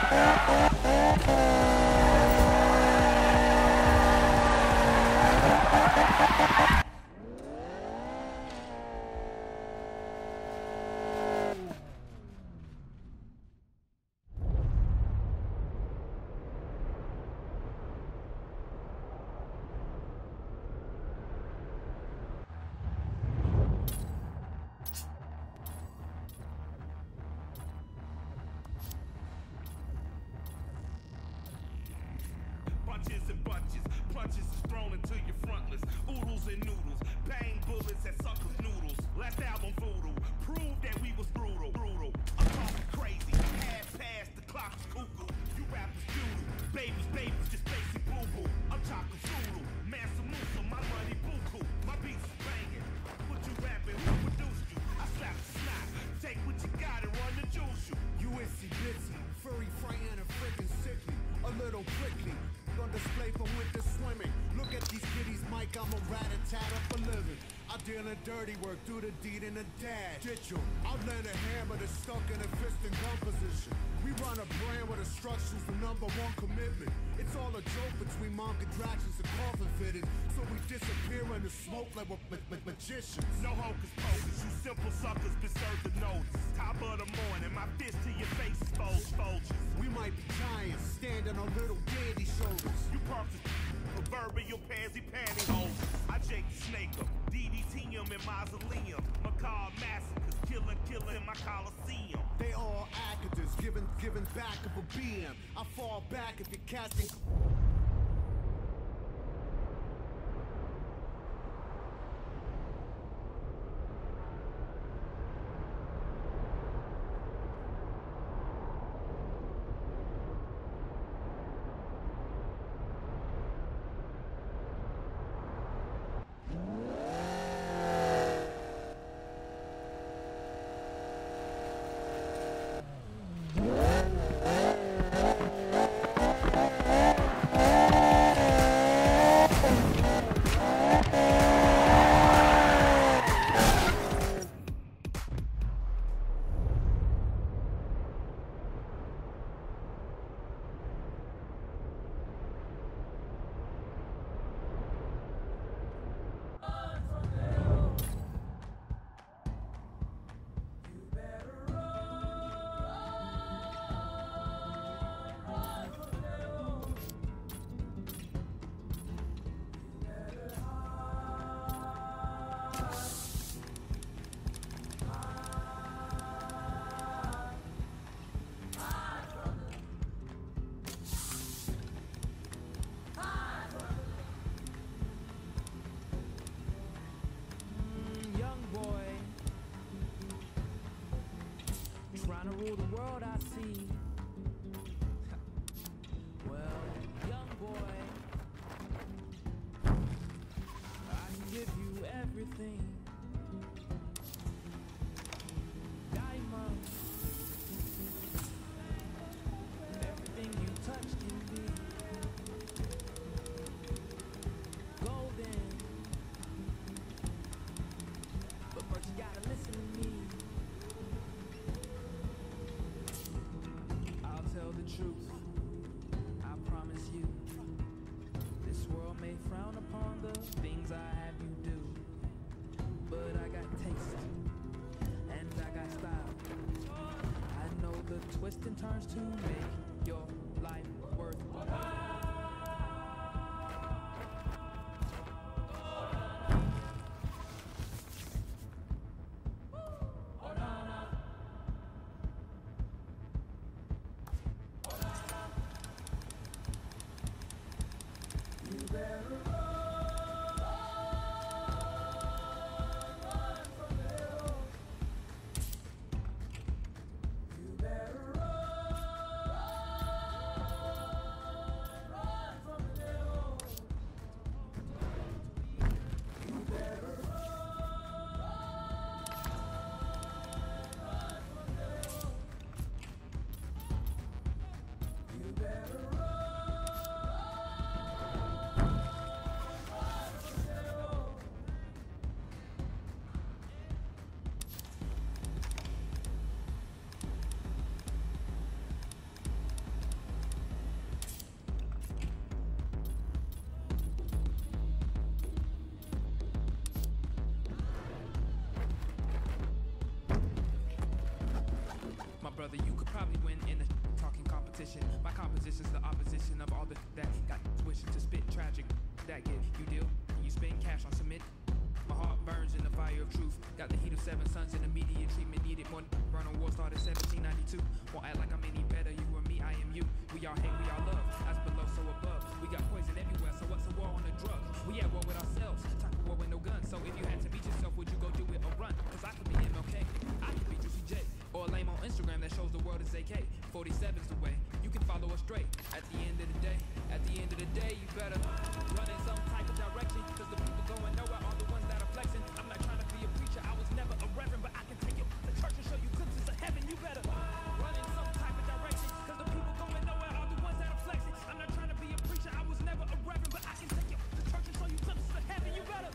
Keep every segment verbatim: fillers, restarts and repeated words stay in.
Bunches and bunches, punches is thrown into your frontless. Oodles and noodles, bang bullets at suckers' noodles. Last album voodoo, proved that we was brutal, brutal. I'm talking crazy, half past the clock's cuckoo. You rappers doodle, babies, babies, just basic boo-boo. I'm talking frugal, Mansa Musa, my money buku. My beats is banging, what you rapping, who produced you? I slap the snot, take what you got and run the juice you. U S C Bitsy, furry, frightened, and freaking sickly. A little prickly, on display for winter swimming. Look at these kiddies, Mike, I'm a rat-a-tat-a for living. I deal in dirty work, do the deed in the dash. Ditch 'em, I'll land a hammer that's stuck in a fist and gun position. We run a brand with instructions for number one commitment. It's all a joke between mom contractions and coffin fittings. So we disappear in the smoke like we're ma ma magicians. No hocus pocus, you simple suckers been served the notice. Top of the morning, my fist to your face exposed vultures. We might be giants, standing on little dandy shoulders. You perks is proverbial pansy pantyhose. I Jake the Snake up, D D T em in mausoleum. Macabre massacres, killer killer in my coliseum. They all actors, giving, giving back of a B M. I fall back if you're casting. Rule the world, I see. Well, young boy, I can give you everything. Diamonds, everything you touch can be golden. But first you gotta listen to me. Tell the truth, I promise you. This world may frown upon the things I have you do, but I got taste, and I got style. I know the twists and turns to make your life worthwhile. brother, you could probably win in a talking competition. My composition's the opposition of all the that got wishing to spit tragic. That get you deal, you spend cash on submit. My heart burns in the fire of truth. Got the heat of seven suns and immediate treatment needed. More burn on war started seventeen ninety-two. Won't act like I'm any better. You or me, I am you. We all hate, we all love. As below, so above. We got poison everywhere. So what's a war on a drug? We at war with ourselves. Type of war with no guns. So if you had to beat yourself, would you go do it or run? Cause I could be M L K. I could be Juicy J. Or a lame on Instagram that shows the world is A K. forty-seven's the way. You can follow us straight. At the end of the day, at the end of the day, you better run in some type of direction. Cause the people going nowhere are the ones that are flexing. I'm not trying to be a preacher, I was never a reverend, but I can take you to church and show you glimpses of heaven. You better run in some type of direction. Cause the people going nowhere are the ones that are flexing. I'm not trying to be a preacher, I was never a reverend, but I can take you to church and show you glimpses of heaven. You better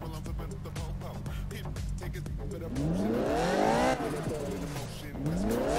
Take it to the motion.